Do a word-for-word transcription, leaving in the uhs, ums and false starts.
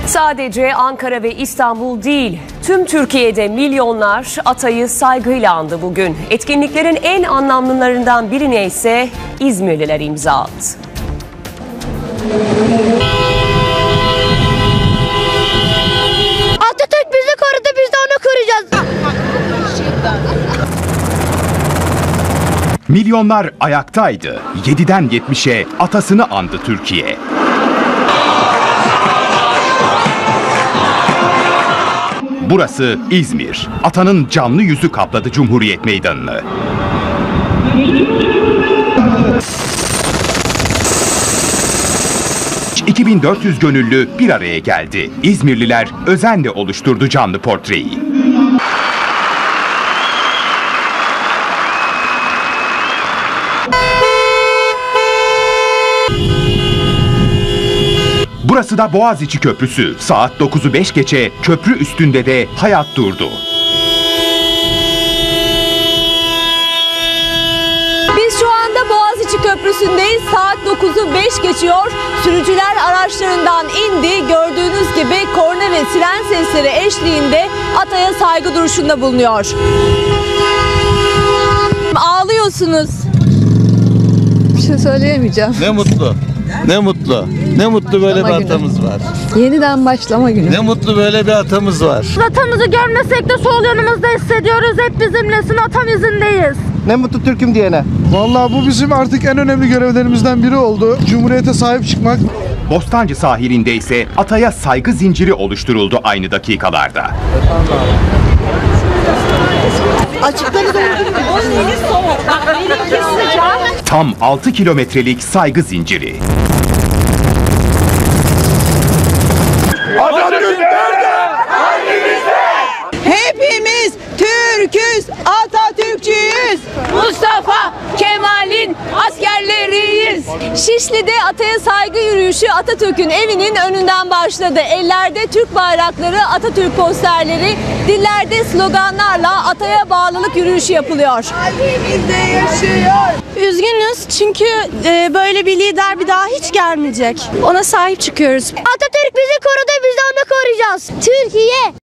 Sadece Ankara ve İstanbul değil, tüm Türkiye'de milyonlar Atay'ı saygıyla andı bugün. Etkinliklerin en anlamlılarından birine ise İzmirliler imza attı. Atatürk bizi korudu, biz de onu koruyacağız. Milyonlar ayaktaydı. yediden yetmişe atasını andı Türkiye. Burası İzmir. Atanın canlı yüzü kapladı Cumhuriyet Meydanı'nı. iki bin dört yüz gönüllü bir araya geldi. İzmirliler özenle oluşturdu canlı portreyi. Burası da Boğaziçi Köprüsü. Saat dokuzu beş geçe köprü üstünde de hayat durdu. Biz şu anda Boğaziçi Köprüsü'ndeyiz. Saat dokuzu beş geçiyor. Sürücüler araçlarından indi. Gördüğünüz gibi korna ve siren sesleri eşliğinde Atay'a saygı duruşunda bulunuyor. Ağlıyorsunuz. Bir şey söyleyemeyeceğim. Ne mutlu. Ne mutlu. Ne mutlu böyle bir atamız var. Yeniden başlama günü. Ne mutlu böyle bir atamız var. Atamızı görmesek de sol yanımızda hissediyoruz. Hep bizimlesin, atam izindeyiz. Ne mutlu Türk'üm diyene. Vallahi bu bizim artık en önemli görevlerimizden biri oldu. Cumhuriyete sahip çıkmak. Bostancı sahilinde ise Atay'a saygı zinciri oluşturuldu aynı dakikalarda. Tam altı kilometrelik saygı zinciri. Atatürk nerede? Hangimizde? Hepimiz Türk'üz, Atatürkçüyüz. Mustafa Kemal'in askerleriyiz. Şişli'de Atay'a saygı yürüyüşü Atatürk'ün evinin önünden başladı. Ellerde Türk bayrakları, Atatürk posterleri, dillerde sloganlarla Atay'a bağlılık yürüyüşü yapılıyor. Kalbimizde yaşıyor. Üzgünüz çünkü e, böyle bir lider bir daha hiç gelmeyecek. Ona sahip çıkıyoruz. Atatürk bizi korudu, biz de onu koruyacağız. Türkiye